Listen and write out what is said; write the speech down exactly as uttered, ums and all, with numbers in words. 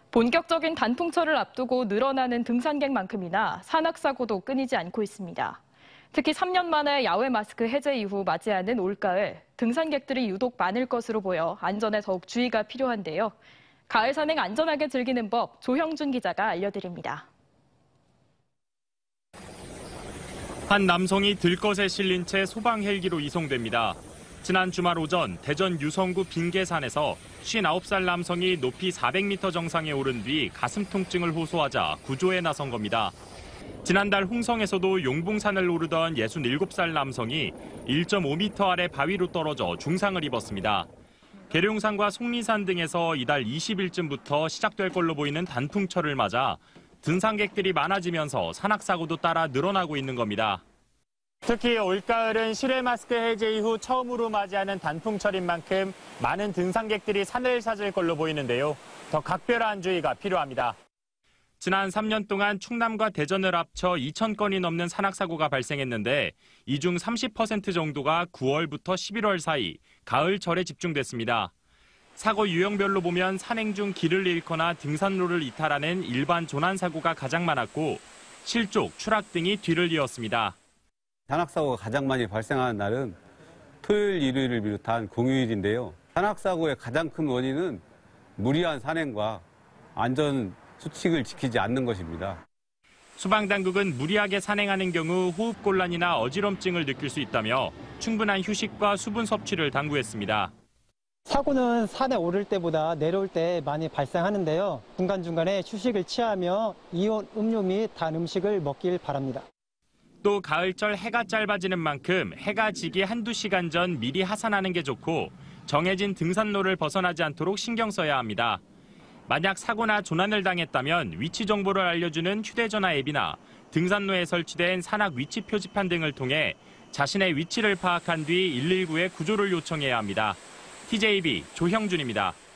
본격적인 단풍철을 앞두고 늘어나는 등산객만큼이나 산악사고도 끊이지 않고 있습니다. 특히 삼 년 만에 야외 마스크 해제 이후 맞이하는 올가을, 등산객들이 유독 많을 것으로 보여 안전에 더욱 주의가 필요한데요. 가을 산행 안전하게 즐기는 법 조형준 기자가 알려드립니다. 한 남성이 들것에 실린 채 소방 헬기로 이송됩니다. 지난 주말 오전 대전 유성구 빙계산에서 쉰아홉 살 남성이 높이 사백 미터 정상에 오른 뒤 가슴 통증을 호소하자 구조에 나선 겁니다. 지난달 홍성에서도 용봉산을 오르던 예순일곱 살 남성이 일 점 오 미터 아래 바위로 떨어져 중상을 입었습니다. 계룡산과 속리산 등에서 이달 이십 일쯤부터 시작될 걸로 보이는 단풍철을 맞아 등산객들이 많아지면서 산악사고도 따라 늘어나고 있는 겁니다. 특히 올가을은 실외 마스크 해제 이후 처음으로 맞이하는 단풍철인 만큼 많은 등산객들이 산을 찾을 걸로 보이는데요. 더 각별한 주의가 필요합니다. 지난 삼 년 동안 충남과 대전을 합쳐 이천 건이 넘는 산악사고가 발생했는데 이 중 삼십 퍼센트 정도가 구월부터 십일월 사이 가을철에 집중됐습니다. 사고 유형별로 보면 산행 중 길을 잃거나 등산로를 이탈하는 일반 조난사고가 가장 많았고 실족, 추락 등이 뒤를 이었습니다. 산악사고가 가장 많이 발생하는 날은 토요일, 일요일을 비롯한 공휴일인데요. 산악사고의 가장 큰 원인은 무리한 산행과 안전 수칙을 지키지 않는 것입니다. 소방당국은 무리하게 산행하는 경우 호흡곤란이나 어지럼증을 느낄 수 있다며 충분한 휴식과 수분 섭취를 당부했습니다. 사고는 산에 오를 때보다 내려올 때 많이 발생하는데요. 중간중간에 휴식을 취하며 이온 음료 및 단 음식을 먹길 바랍니다. 또 가을철 해가 짧아지는 만큼 해가 지기 한두 시간 전 미리 하산하는 게 좋고 정해진 등산로를 벗어나지 않도록 신경 써야 합니다. 만약 사고나 조난을 당했다면 위치 정보를 알려주는 휴대전화 앱이나 등산로에 설치된 산악 위치 표지판 등을 통해 자신의 위치를 파악한 뒤 일일구에 구조를 요청해야 합니다. 티제이비 조형준입니다.